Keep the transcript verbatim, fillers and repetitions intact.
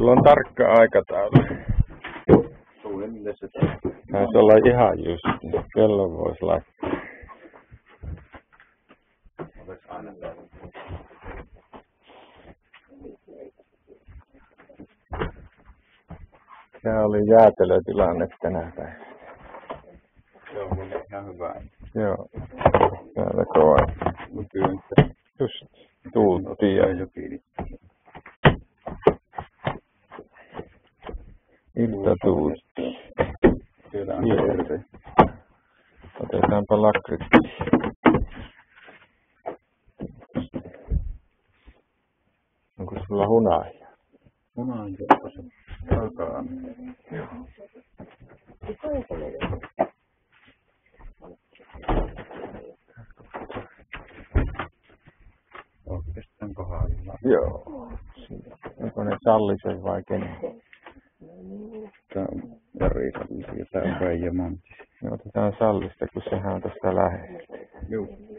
Sulla on tarkka aikataulu. Suunnilleen se Taisi olla ihan just. Kello voisi laittaa. olisi aina täällä. Tämä oli jäätelötilanne tänä päivänä. Se on mun ihan hyvä. Joo. Täällä kova. Nykyään Just tuuttiin ja jokin. iltatuutti. Siellä on Joo. terve. Otetaanpa lakritsi. Onko sulla hunajaa? Munaan jopa se takaa. Oikeastaan kohdallaan. Joo. Onko ne Sallisen vai kenen? Tää on Jari Sallisi ja tää on Väijä Mantis. Me otetaan Sallista, kun sehän on tästä lähellä. Joo.